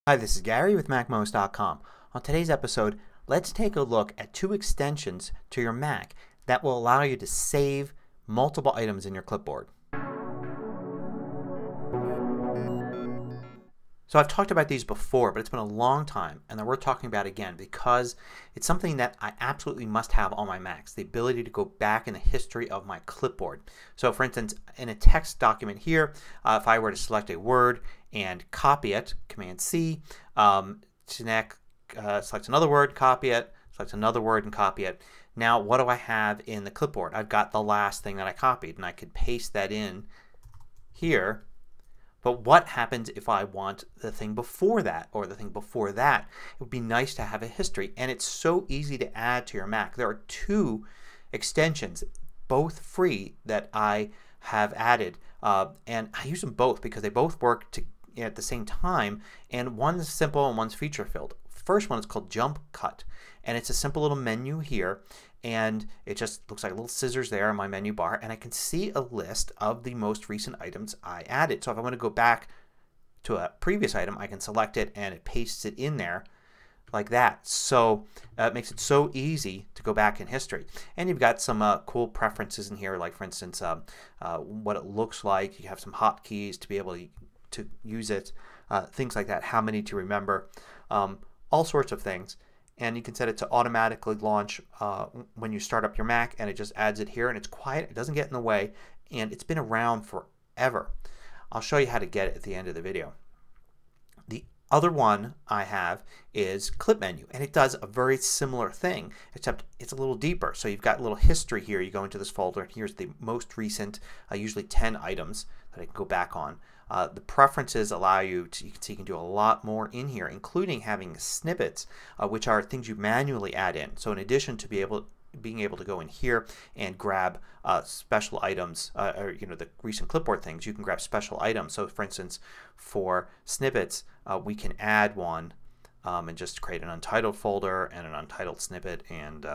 Hi, this is Gary with MacMost.com. On today's episode, let's take a look at two extensions to your Mac that will allow you to save multiple items in your clipboard. So I've talked about these before, but it's been a long time and they're worth talking about again because it's something that I absolutely must have on my Macs. The ability to go back in the history of my clipboard. So for instance, in a text document here, if I were to select a word and copy it, Command C, select another word, copy it, select another word and copy it. Now what do I have in the clipboard? I've got the last thing that I copied and I could paste that in here. But what happens if I want the thing before that or the thing before that? It would be nice to have a history, and it's so easy to add to your Mac. There are two extensions, both free, that I have added, and I use them both because they both work at the same time, and one's simple and one's feature filled. First one is called Jump Cut, and it's a simple little menu here, and it just looks like little scissors there on my menu bar, and I can see a list of the most recent items I added. So if I want to go back to a previous item, I can select it and it pastes it in there like that. So it makes it so easy to go back in history. And you've got some cool preferences in here, like for instance what it looks like. You have some hotkeys to be able to use it, things like that, how many to remember, all sorts of things. And you can set it to automatically launch when you start up your Mac, and it just adds it here, and it's quiet. It doesn't get in the way, and it's been around forever. I'll show you how to get it at the end of the video. The other one I have is Clip Menu, and it does a very similar thing, except it's a little deeper. So you've got a little history here. You go into this folder, and here's the most recent, usually 10 items that I can go back on. The preferences allow you to, you can do a lot more in here, including having snippets, which are things you manually add in. So in addition to being able to go in here and grab special items, or the recent clipboard things, you can grab special items. So for instance, for snippets, we can add one and just create an untitled folder and an untitled snippet, and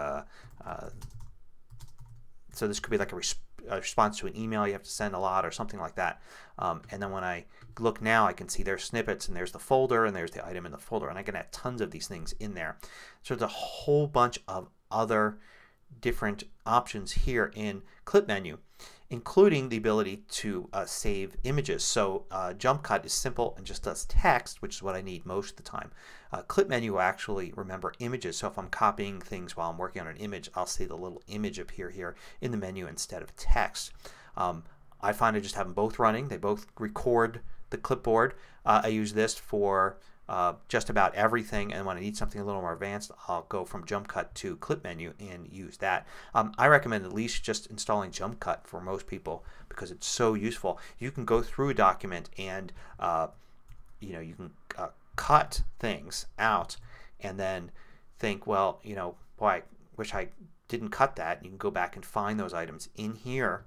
so this could be like a response to an email you have to send a lot or something like that. And then when I look now, I can see there's snippets, and there's the folder, and there's the item in the folder, and I can add tons of these things in there. So there's a whole bunch of other different options here in Clip Menu, including the ability to save images. So Jump Cut is simple and just does text, which is what I need most of the time. Clip Menu will actually remember images. So if I'm copying things while I'm working on an image, I'll see the little image appear here in the menu instead of text. I find I just have them both running. They both record the clipboard. I use this for just about everything, and when I need something a little more advanced, I'll go from Jump Cut to Clip Menu and use that. I recommend at least just installing Jump Cut for most people because it's so useful. You can go through a document and you can cut things out and then think, well, boy, I wish I didn't cut that. You can go back and find those items in here.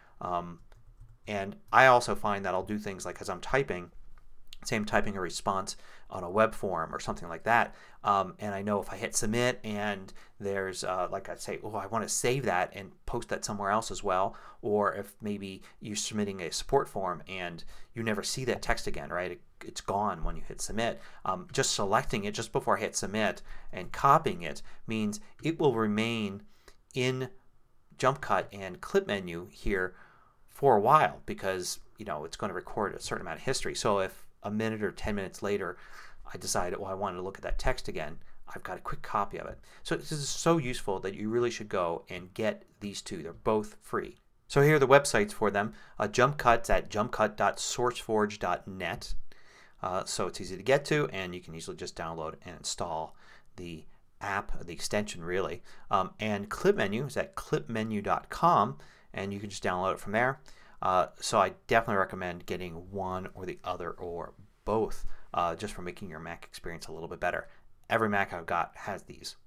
And I also find that I'll do things like as I'm typing, say I'm typing a response on a web form or something like that, and I know if I hit submit and there's like I say, oh, I want to save that and post that somewhere else as well, or if maybe you're submitting a support form and you never see that text again, right? It's gone when you hit submit. Just selecting it just before I hit submit and copying it means it will remain in Jump Cut and Clip Menu here for a while because it's going to record a certain amount of history. So if a minute or 10 minutes later I decided, I wanted to look at that text again, I've got a quick copy of it. So this is so useful that you really should go and get these two. They're both free. So here are the websites for them. Jump Cut's at jumpcut.sourceforge.net. So it's easy to get to, and you can easily just download and install the app, the extension really. And Clip Menu is at clipmenu.com, and you can just download it from there. So I definitely recommend getting one or the other or both just for making your Mac experience a little bit better. Every Mac I've got has these.